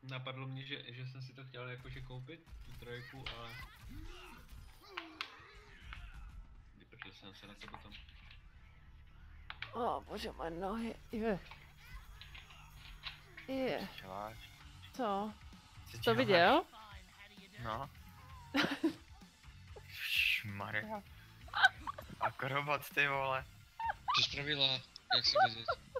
napadlo mě, že jsem si to chtěl jakože koupit, tu trojku, ale... Vyprdil jsem se na to potom. Bože, moje nohy, je. Je. Co? Jsi to viděl? No. Šmarja. Akrobat, ty vole. Co spravila? Jak si vidět?